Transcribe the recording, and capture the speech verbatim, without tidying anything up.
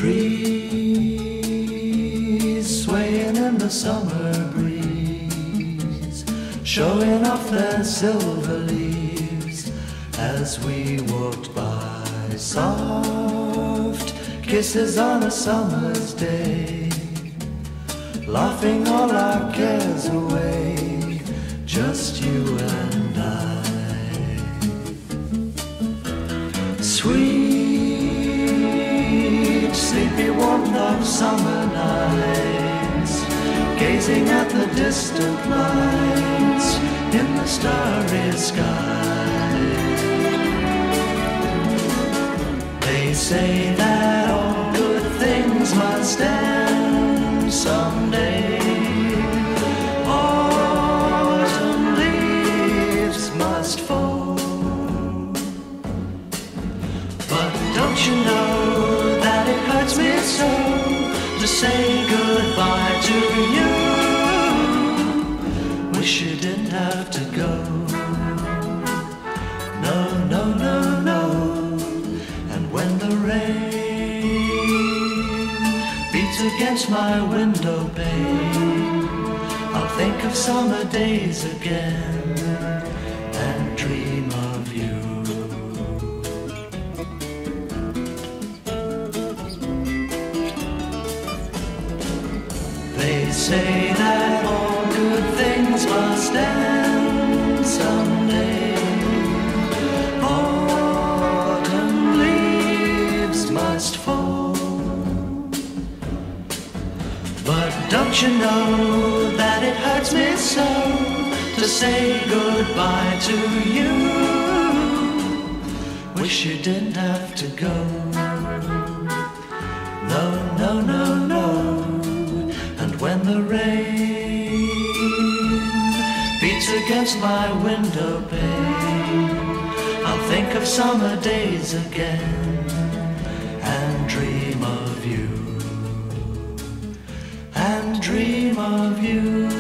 Trees swaying in the summer breeze, showing off their silver leaves as we walked by. Soft kisses on a summer's day, laughing all our cares away, just you and I. Sweet, sleepy warmth of summer nights, gazing at the distant lights in the starry sky. They say that all good things must end someday. Autumn leaves must fall. But don't you know that it hurts me so to say goodbye to you? Wish you didn't have to go. No, no, no, no. And when the rain beats against my window pane, I'll think of summer days again and dream of you. They say that all good things must end someday. Autumn leaves must fall. But don't you know that it hurts me so to say goodbye to you? Wish you didn't have to go. No, no, no, no. And when the rain beats against my window pane, I'll think of summer days again and dream of you, and dream of you.